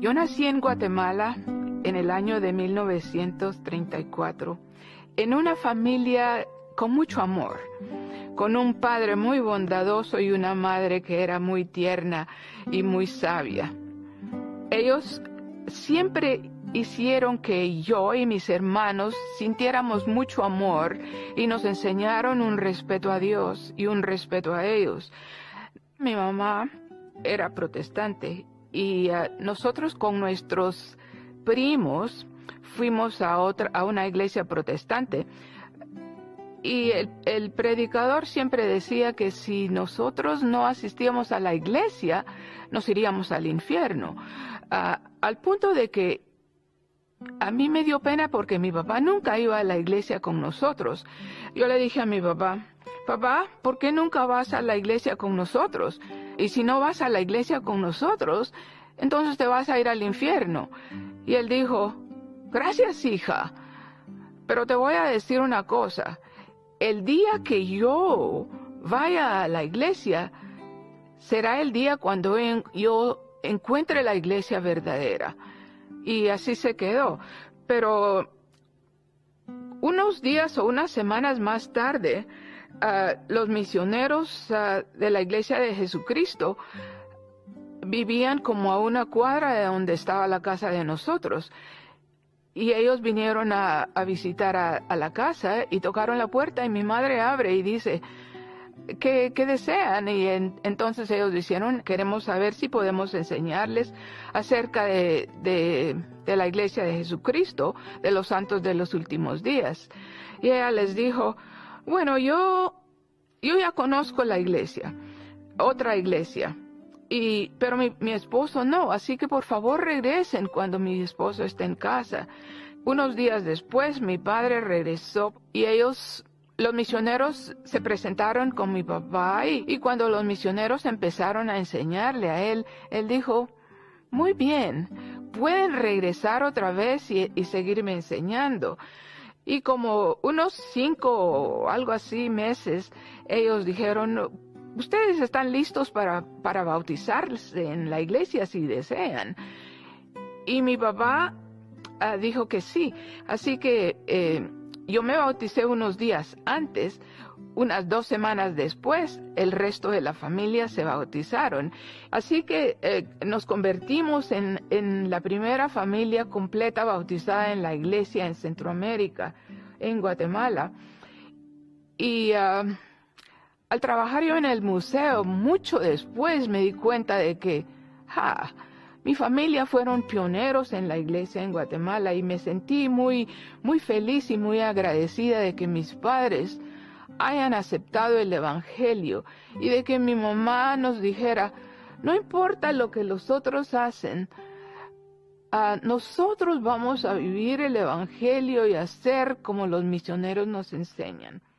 Yo nací en Guatemala en el año de 1934, en una familia con mucho amor, con un padre muy bondadoso y una madre que era muy tierna y muy sabia. Ellos siempre hicieron que yo y mis hermanos sintiéramos mucho amor y nos enseñaron un respeto a Dios y un respeto a ellos. Mi mamá era protestante y nosotros con nuestros primos fuimos a una iglesia protestante. Y el predicador siempre decía que si nosotros no asistíamos a la iglesia, nos iríamos al infierno. Al punto de que a mí me dio pena porque mi papá nunca iba a la iglesia con nosotros. Yo le dije a mi papá, papá, ¿por qué nunca vas a la iglesia con nosotros? Y si no vas a la iglesia con nosotros, entonces te vas a ir al infierno. Y él dijo, gracias, hija, pero te voy a decir una cosa. El día que yo vaya a la iglesia será el día cuando yo encuentre la iglesia verdadera. Y así se quedó. Pero unos días o unas semanas más tarde, los misioneros de la Iglesia de Jesucristo vivían como a una cuadra de donde estaba la casa de nosotros. Y ellos vinieron a visitar a la casa y tocaron la puerta y mi madre abre y dice, ¿qué desean? Y entonces ellos dijeron, queremos saber si podemos enseñarles acerca de la iglesia de Jesucristo, de los santos de los últimos días. Y ella les dijo, bueno, yo ya conozco la iglesia, otra iglesia. Pero mi esposo no, así que por favor regresen cuando mi esposo esté en casa. Unos días después mi padre regresó y los misioneros se presentaron con mi papá y cuando los misioneros empezaron a enseñarle a él dijo, muy bien, pueden regresar otra vez y seguirme enseñando. Y como unos 5 o algo así meses, ellos dijeron, ustedes están listos para bautizarse en la iglesia si desean. Y mi papá dijo que sí. Así que yo me bauticé unos días antes. Unas 2 semanas después, el resto de la familia se bautizaron. Así que nos convertimos en la primera familia completa bautizada en la iglesia en Centroamérica, en Guatemala. Y al trabajar yo en el museo, mucho después me di cuenta de que mi familia fueron pioneros en la iglesia en Guatemala y me sentí muy, muy feliz y muy agradecida de que mis padres hayan aceptado el evangelio y de que mi mamá nos dijera, no importa lo que los otros hacen, nosotros vamos a vivir el evangelio y hacer como los misioneros nos enseñan.